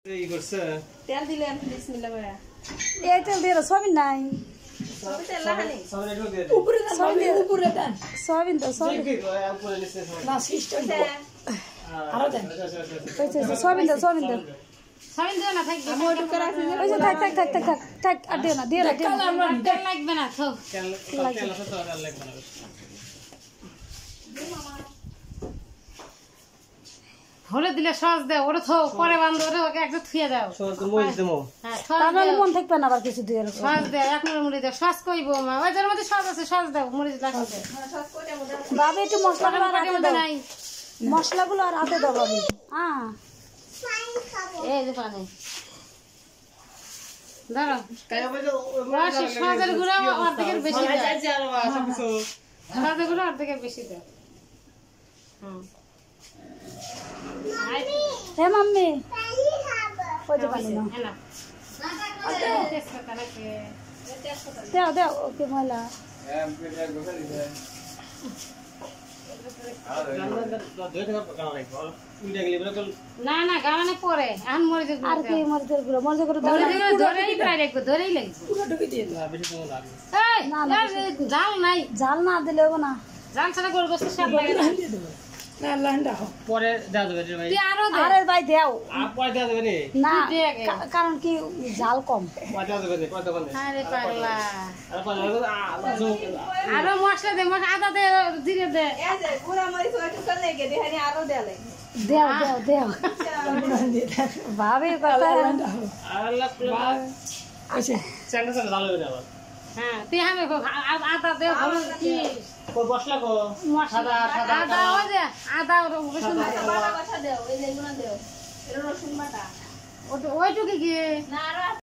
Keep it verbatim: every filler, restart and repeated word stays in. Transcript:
এই করছে তেল দিলেন বিসমিল্লাহ ভাইয়া এই তেল দিয়ে সবিন নাই সবই তেল লাগানি সবরে একটু দিয়ে উপরে দেন সবিন দিয়ে উপরে দেন সবিন তো সবিন কি উপরে নিচে না সিস্টেম আরো দেন আচ্ছা সবিন তো সবিন তো সবিন দিও না থাক আমি ওটু করে রাখি ওই যে থাক থাক থাক থাক থাক থাক আর দিও না দিও না দিও না আমরা তেল লাগবে না তো তেল তেল আছে তো আর লাগবে না হলে দিলে সস দাও ওরে থো পরে বান্ধব ওরে ওকে একটা থুয়ে দাও সস তো মই দেবো হ্যাঁ তাহলে মন থাকবে না আবার কিছু দিয়ে সস দাও এক মিনিট মুড়ি দাও সস কইবো মা ওই যার মধ্যে সস আছে সস দাও মুড়ি লাগবে সস কইটা মধ্যে বাবা একটু মশলাগুলো আর হাতে দাও নাই মশলাগুলো আর হাতে দাও বাবা হ্যাঁ এই যে পানি ধরো কায়া বাজে ওই সসের গুঁড়া অর্ধেকের বেশি দাও যাচ্ছে আর সব কিছু সসের গুঁড়া অর্ধেকের বেশি দাও হুম হে মাম্মি ওই যে পানি নাও হ্যাঁ দাও দাও ওকে ময়লা না না গানে পরে এখন মরে যাবে আর কি মরিচের গুঁড়ো মরিচের গুঁড়ো দাও ধরে ধরেই প্রায় রাখবো ধরেই লাগবে পুরো ঢুকে দিয়ে দাও এই জাল নাই ঝাল না দিলে হবে না জাল ছাড়া গরু গোস্ত স্বাদ লাগে না না লান্ডা পরে দেওয়া যাবে রে ভাই তুই আরো দে আরে ভাই দাও আর পরে দেওয়া যাবে নি না তুই দে আগে। কা- কারণ কি ঝাল কম পরে দেওয়া যাবে নি পরে দেওয়া যাবে আরে পাগলা আর পরে আরো মশলা দে মশলা আদা দে জিরে দে দাও দাও দাও ভাবি কথা আর লাগ আচ্ছা চ্যানেল চ্যানেল ভালো হয়ে যাবে হ্যাঁ তুই আমি আদা দে ভালো কি কো মশলা কো মশলা সাদা সাদা আদা ওই যে আদা রসুন দাও এই যেগুলো দাও এটা রসুন বাটা ওইটুকু কি না আর